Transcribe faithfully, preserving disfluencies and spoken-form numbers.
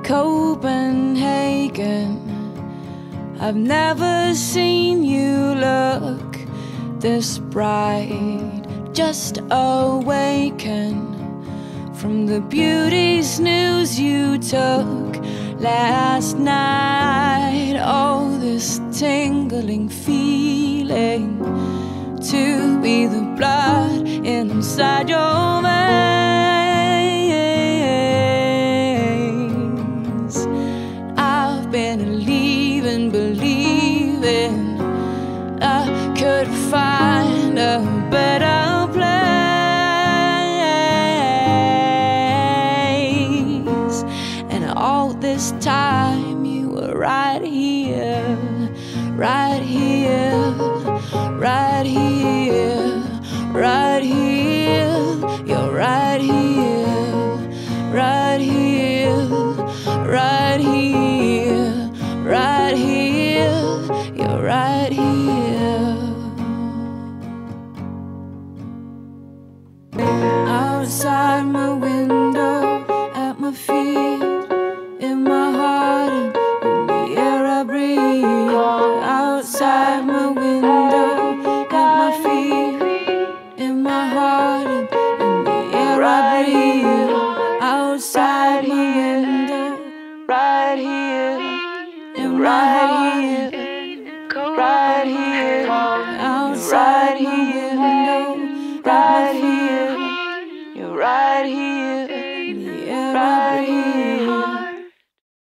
Copenhagen. I've never seen you look this bright. Just awaken from the beauty snooze you took last night. Oh, this tingling feeling to be the blood inside your veins. I've been leaving, believing I could find a better place, and all this time you were right here, right here, right here, right here. You're right here, right here, right here, right here. You're right here. Outside my window, at my feet, in my heart, and in the air I breathe. Outside my window, at my feet, in my heart, and in the air I breathe. Outside my window, right here, in my heart, right here. Outside my window, right here. You're right here.